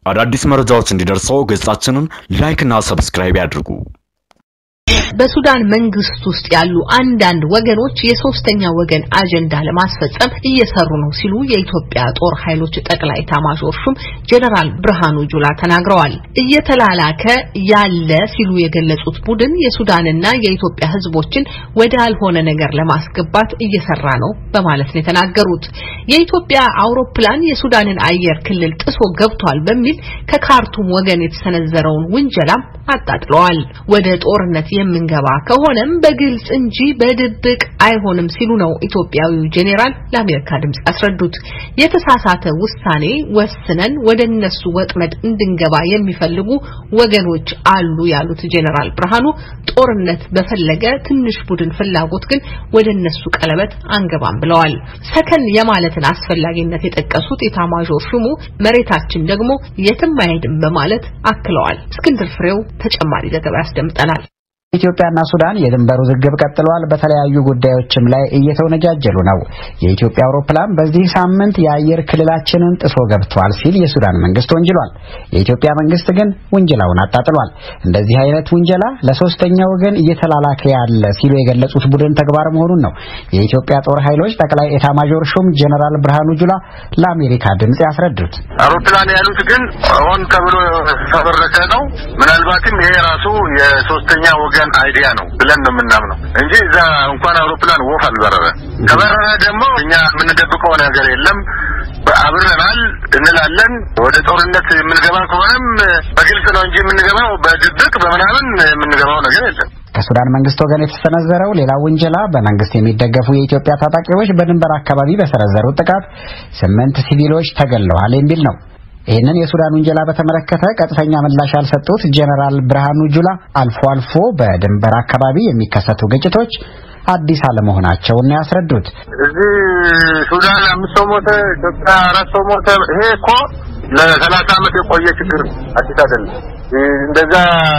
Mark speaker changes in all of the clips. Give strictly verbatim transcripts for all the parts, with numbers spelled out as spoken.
Speaker 1: አዳዲስ መረጃዎች እንዲደርሰው ገጻችንን ላይክ እና ሰብስክራይብ ያድርጉ።
Speaker 2: በሱዳን መንግስት ውስጥ ያሉ አንዳንድ ወገኖች የሶስተኛ ወገን አጀንዳ ለማስፈጸም እየሰሩ ነው ሲሉ የኢትዮጵያ ጦር ኃይሎች ጠቅላይ ኤታማዦር ሹም ጀነራል ብርሃኑ ጁላ ተናግረዋል። እየተላላከ ያለ ሲሉ የገለጹት ቡድን የሱዳንና የኢትዮጵያ ህዝቦችን ወደ አልሆነ ነገር ለማስገባት እየሰራ ነው በማለት ነው የተናገሩት። የኢትዮጵያ አውሮፕላን የሱዳንን አየር ክልል ጥሶ ገብቷል በሚል ከካርቱም ወገን የተሰነዘረውን ውንጀላም አጣጥለዋል። ወደ ጦርነት የምንገባ ከሆነም በግልጽ እንጂ በድብቅ አይሆንም ሲሉ ነው ኢትዮጵያዊው ጄኔራል ለአሜሪካ ድምጽ ያስረዱት። የተሳሳተ ውሳኔ ወስነን ወደነሱ ወጥመድ እንድንገባ የሚፈልጉ ወገኖች አሉ ያሉት ጄኔራል ብርሃኑ ጦርነት በፈለገ ትንሽ ቡድን ፍላጎት ግን ወደነሱ ቀለበት አንገባም ብለዋል። ሰከን የማለትን አስፈላጊነት የጠቀሱት ኤታማዦር ሹሙ መሬታችን ደግሞ የትም አይሄድም በማለት አክለዋል። እስክንድር ፍሬው ተጨማሪ ዘገባ ያስደምጠናል።
Speaker 3: ኢትዮጵያና ሱዳን የድንበር ውዝግብ ቀጥሏል። በተለያዩ ጉዳዮችም ላይ እየተወነጃጀሉ ነው። የኢትዮጵያ አውሮፕላን በዚህ ሳምንት የአየር ክልላችንን ጥሶ ገብቷል ሲል የሱዳን መንግስት ወንጅሏል። የኢትዮጵያ መንግስት ግን ውንጀላውን አጣጥሏል። እንደዚህ አይነት ውንጀላ ለሶስተኛ ወገን እየተላላከ ያለ ሲሉ የገለጹት ቡድን ተግባር መሆኑን ነው የኢትዮጵያ ጦር ኃይሎች ጠቅላይ ኤታማዦር ሹም ጀነራል ብርሃኑ ጁላ ለአሜሪካ ድምጽ ያስረዱት።
Speaker 4: አውሮፕላን ያሉት ግን ሆን ተብሎ ተበረከ ነው። ምናልባትም ይሄ ራሱ የሶስተኛ ወገን አይዲያ ነው ብለን ነው የምናምነው እንጂ እዛ እንኳን አውሮፕላን ወፍ አልበረረ። ከበረረ ደግሞ እኛ የምንደብቀው ነገር የለም፣ አብረናል እንላለን። ወደ ጦርነት የምንገባ ከሆነም በግልጽ ነው እንጂ የምንገባው በድብቅ በመናምን የምንገባው ነገር የለም።
Speaker 3: ከሱዳን መንግስት ወገን የተሰነዘረው ሌላ ውንጀላ በመንግስት የሚደገፉ የኢትዮጵያ ታጣቂዎች በድንበር አካባቢ በሰነዘሩት ጥቃት ስምንት ሲቪሎች ተገለዋል የሚል ነው። ይህንን የሱዳን ውንጀላ በተመለከተ ቀጥተኛ ምላሽ ያልሰጡት ጀነራል ብርሃኑ ጁላ አልፎ አልፎ በድንበር አካባቢ የሚከሰቱ ግጭቶች አዲስ አለመሆናቸውን ነው ያስረዱት።
Speaker 4: እዚህ ሱዳን አምስት ሰው ሞተ፣ ኢትዮጵያ አራት ሰው ሞተ። ይሄ እኮ ለሰላሳ ዓመት የቆየ ችግር አዲስ አይደለም። እንደዛ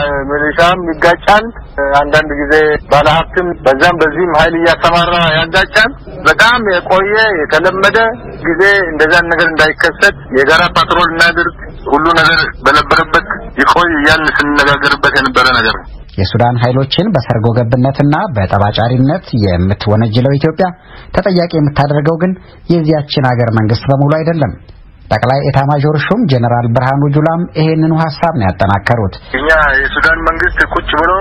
Speaker 4: ሚሊሻም ይጋጫል፣ አንዳንድ ጊዜ ባለሀብትም በዛም በዚህም ኃይል እያሰማራ ያጋጫል። በጣም የቆየ የተለመደ ጊዜ እንደዛ ነገር እንዳይከሰት የጋራ ፓትሮል እናድርግ፣ ሁሉ ነገር በነበረበት ይቆይ እያልን ስንነጋገርበት የነበረ ነገር ነው።
Speaker 3: የሱዳን ኃይሎችን በሰርጎ ገብነትና በጠባጫሪነት የምትወነጅለው ኢትዮጵያ ተጠያቂ የምታደርገው ግን የዚያችን ሀገር መንግስት በሙሉ አይደለም። ጠቅላይ ኤታማዦር ሹም ጀነራል ብርሃኑ ጁላም ይሄንኑ ሐሳብ ነው ያጠናከሩት።
Speaker 4: እኛ የሱዳን መንግስት ቁጭ ብሎ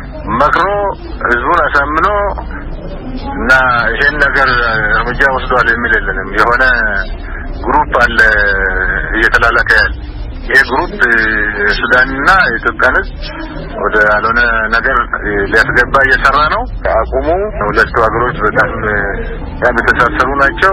Speaker 4: መክሮ ህዝቡን አሳምኖ እና ይሄን ነገር እርምጃ ወስዷል የሚል የለንም። የሆነ ግሩፕ አለ እየተላላከ ያለ። ይሄ ግሩፕ ሱዳንና ኢትዮጵያን ወደ አልሆነ ነገር ሊያስገባ እየሰራ ነው። አቁሙ። ሁለቱ ሀገሮች በጣም ያመተሳሰሩ ናቸው።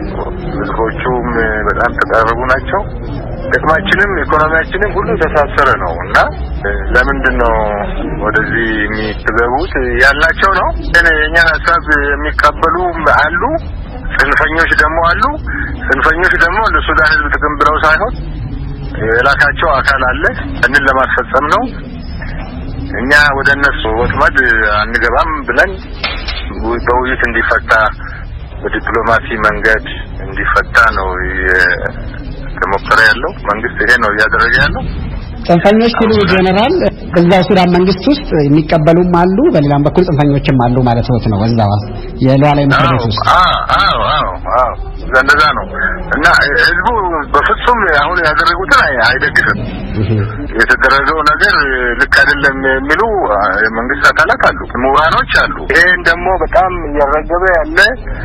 Speaker 4: ህዝቦቹም በጣም ተቀራረቡ ናቸው። ጥቅማችንም ኢኮኖሚያችንም ሁሉ ተሳሰረ ነው እና ለምንድን ነው ወደዚህ የሚገቡት ያላቸው ነው። የኛን ሀሳብ የሚቀበሉ አሉ፣ ጽንፈኞች ደግሞ አሉ። ጽንፈኞች ደግሞ ለሱዳን ህዝብ ጥቅም ብለው ሳይሆን የላካቸው አካል አለ፣ እንን ለማስፈጸም ነው። እኛ ወደ እነሱ ወጥመድ አንገባም ብለን በውይይት እንዲፈታ በዲፕሎማሲ መንገድ እንዲፈታ ነው የተሞከረ ያለው። መንግስት ይሄ ነው እያደረገ ያለው።
Speaker 3: ጽንፈኞች ሲሉ ጀነራል እዛው ሱዳን መንግስት ውስጥ የሚቀበሉም አሉ፣ በሌላም በኩል ጽንፈኞችም አሉ ማለት ነው። ወዛው የሉዓላዊ ምክር ቤት ውስጥ
Speaker 4: አዎ አዎ አዎ እንደዛ ነው እና ህዝቡ በፍጹም አሁን ያደረጉትን አይደግፍም። የተደረገው ነገር ልክ አይደለም የሚሉ የመንግስት አካላት አሉ፣ ምሁራኖች አሉ። ይሄን ደግሞ በጣም እያረገበ ያለ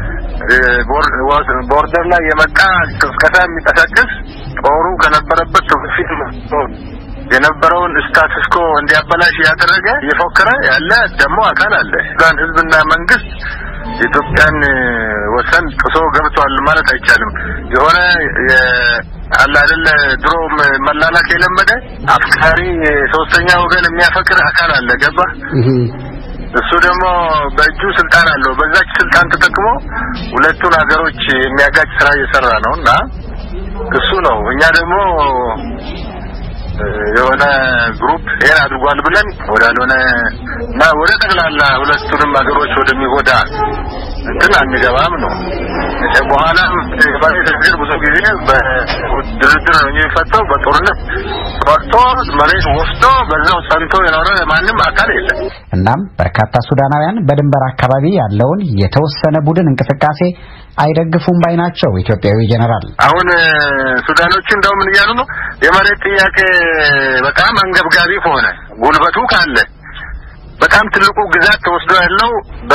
Speaker 4: ቦርደር ላይ የመጣ ቅስቀሳ የሚቀሰቅስ ጦሩ ከነበረበት ፊት የነበረውን ስታትስ ኮ እንዲያበላሽ ያደረገ እየፎከረ ያለ ደግሞ አካል አለ። ሱዳን ህዝብና መንግስት የኢትዮጵያን ወሰን ጥሶ ገብቷል ማለት አይቻልም። የሆነ አለ አይደል ድሮ መላላክ የለመደ አፍቃሪ ሶስተኛ ወገን የሚያፈቅር አካል አለ። ገባ? እሱ ደግሞ በእጁ ስልጣን አለው። በዛች ስልጣን ተጠቅሞ ሁለቱን ሀገሮች የሚያጋጭ ስራ እየሰራ ነውና እሱ ነው። እኛ ደግሞ የሆነ ግሩፕ ይሄን አድርጓል ብለን ወደ አልሆነ እና ወደ ጠቅላላ ሁለቱንም ሀገሮች ወደሚጎዳ እንትን አንገባም ነው። በኋላ በዚህ ብዙ ጊዜ በድርድር ነው የሚፈታው። በጦርነት ወጥቶ መሬት ወስዶ በዛው ጸንቶ የኖረ ማንም አካል የለም።
Speaker 3: እናም በርካታ ሱዳናውያን በድንበር አካባቢ ያለውን የተወሰነ ቡድን እንቅስቃሴ አይደግፉም ባይ ናቸው። ኢትዮጵያዊ ጀነራል
Speaker 4: አሁን ሱዳኖቹ እንደው ምን እያሉ ነው? የመሬት ጥያቄ በጣም አንገብጋቢ ሆነ ጉልበቱ ካለ በጣም ትልቁ ግዛት ተወስዶ ያለው በ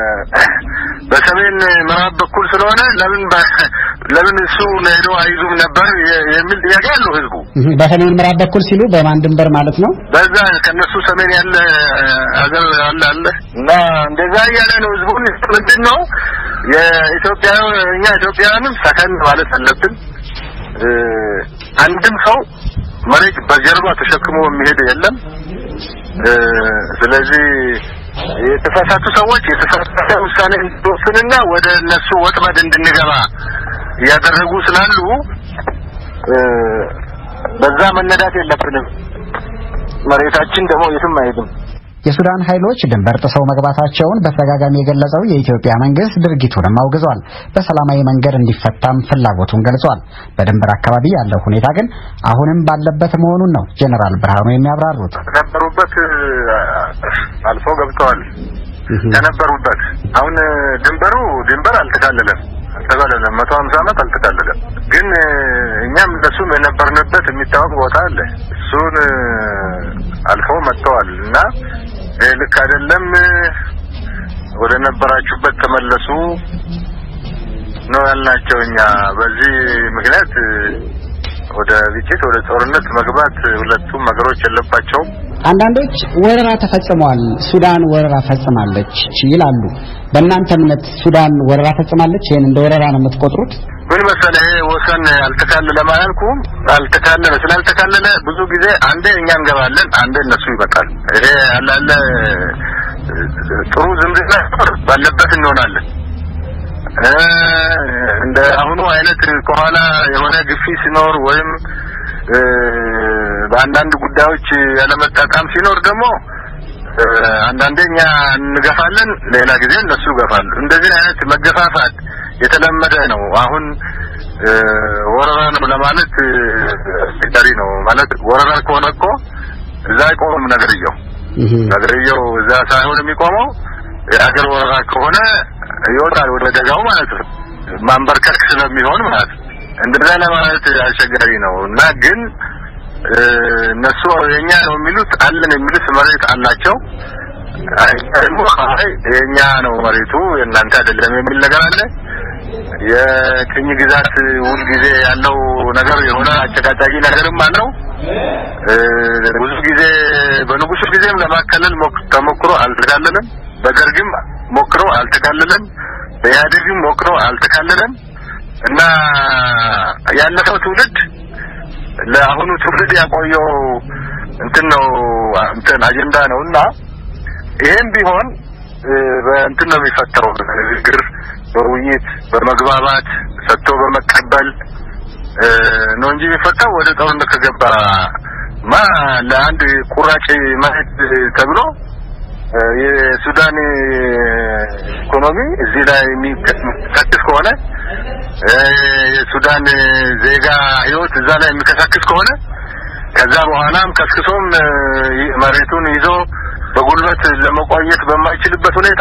Speaker 4: በሰሜን ምዕራብ በኩል ስለሆነ ለምን ለምን እሱ ለሄዶ አይዙም ነበር የሚል ጥያቄ ያለው ህዝቡ።
Speaker 3: በሰሜን ምዕራብ በኩል ሲሉ በማን ድንበር ማለት ነው?
Speaker 4: በዛ ከነሱ ሰሜን ያለ አገር አለ አለ እና እንደዛ ያለ ነው ህዝቡ። ምንድነው የኢትዮጵያ እኛ ኢትዮጵያውያንም ሰከን ማለት አለብን። አንድም ሰው መሬት በጀርባ ተሸክሞ የሚሄድ የለም። ስለዚህ የተሳሳቱ ሰዎች የተሳሳተ ውሳኔ እንድንወስንና ወደ እነሱ ወጥመድ እንድንገባ ያደረጉ ስላሉ በዛ መነዳት የለብንም። መሬታችን ደግሞ የትም አይሄድም።
Speaker 3: የሱዳን ኃይሎች ድንበር ጥሰው መግባታቸውን በተደጋጋሚ የገለጸው የኢትዮጵያ መንግስት ድርጊቱንም አውግዟል። በሰላማዊ መንገድ እንዲፈታም ፍላጎቱን ገልጿል። በድንበር አካባቢ ያለው ሁኔታ ግን አሁንም ባለበት መሆኑን ነው ጀነራል ብርሃኑ የሚያብራሩት።
Speaker 4: ከነበሩበት አልፎ ገብተዋል። ከነበሩበት አሁን ድንበሩ ድንበር አልተካለለም አልተካለለም መቶ ሃምሳ ዓመት አልተካለለም። ግን እኛም እንደሱም የነበርንበት የሚታወቅ ቦታ አለ። እሱን አልፎ መጥተዋል እና ልክ አይደለም ወደ ነበራችሁበት ተመለሱ ነው ያልናቸው። እኛ በዚህ ምክንያት ወደ ግጭት ወደ ጦርነት መግባት ሁለቱም ነገሮች የለባቸውም።
Speaker 3: አንዳንዶች ወረራ ተፈጽሟል፣ ሱዳን ወረራ ፈጽማለች ይላሉ። በእናንተ እምነት ሱዳን ወረራ ፈጽማለች? ይሄን እንደ ወረራ ነው የምትቆጥሩት?
Speaker 4: ምን መሰለህ ወሰን አልተካለለ ማለትኩም አልተካለለ ስላልተካለለ ብዙ ጊዜ አንዴ እኛ እንገባለን አንዴ እነሱ ይመጣል። ይሄ አላለ ጥሩ ዝምድና ባለበት እንሆናለን። እንደ አሁኑ አይነት ከኋላ የሆነ ግፊ ሲኖር ወይም በአንዳንድ ጉዳዮች ያለመጣጣም ሲኖር ደግሞ አንዳንደኛ እንገፋለን፣ ሌላ ጊዜ እነሱ ይገፋሉ። እንደዚህ አይነት መገፋፋት የተለመደ ነው። አሁን ወረራ ነው ለማለት አስቸጋሪ ነው። ማለት ወረራ ከሆነ እኮ እዛ አይቆምም ነገርየው ነገርየው እዛ ሳይሆን የሚቆመው የአገር ወረራ ከሆነ ይወጣል ወደ ደጋው ማለት ነው። ማንበርከክ ስለሚሆን ማለት እንደዛ ለማለት አስቸጋሪ ነው። እና ግን እነሱ የኛ ነው የሚሉት አለን የሚሉት መሬት አላቸው። አይደለም አይ የኛ ነው መሬቱ የእናንተ አይደለም የሚል ነገር አለ። የቅኝ ግዛት ውል ጊዜ ያለው ነገር የሆነ አጨቃጫቂ ነገርም አለው። ብዙ ጊዜ በንጉሱ ጊዜም ለማከለል ተሞክሮ አልተካለለም። በደርግም ሞክሮ አልተካለለም። በኢህአዴግም ሞክሮ አልተካለለም። እና ያለፈው ትውልድ ለአሁኑ ትውልድ ያቆየው እንትን ነው እንትን አጀንዳ ነውና ይሄም ቢሆን በእንትን ነው የሚፈጠረው ግር በውይይት በመግባባት ሰጥቶ በመቀበል ነው እንጂ የሚፈታው ወደ ጦርነት ከገባ ማ ለአንድ ቁራጭ ማህት ተብሎ የሱዳን ኢኮኖሚ እዚህ ላይ የሚከሰክስ ከሆነ የሱዳን ዜጋ ህይወት እዛ ላይ የሚከሰክስ ከሆነ ከዛ በኋላም ከስክሶም መሬቱን ይዞ በጉልበት ለመቆየት በማይችልበት ሁኔታ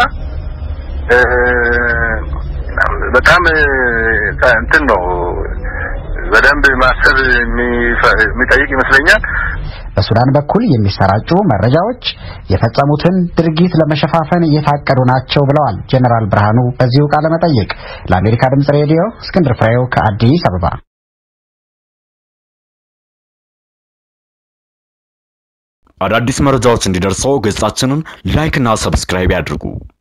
Speaker 4: በጣም እንትን ነው በደንብ ማሰብ የሚጠይቅ ይመስለኛል።
Speaker 3: በሱዳን በኩል የሚሰራጩ መረጃዎች የፈጸሙትን ድርጊት ለመሸፋፈን እየታቀዱ ናቸው ብለዋል ጀነራል ብርሃኑ በዚሁ ቃለ መጠይቅ። ለአሜሪካ ድምጽ ሬዲዮ እስክንድር ፍሬው ከአዲስ አበባ።
Speaker 1: አዳዲስ መረጃዎች እንዲደርሰው ገጻችንን ላይክ እና ሰብስክራይብ ያድርጉ።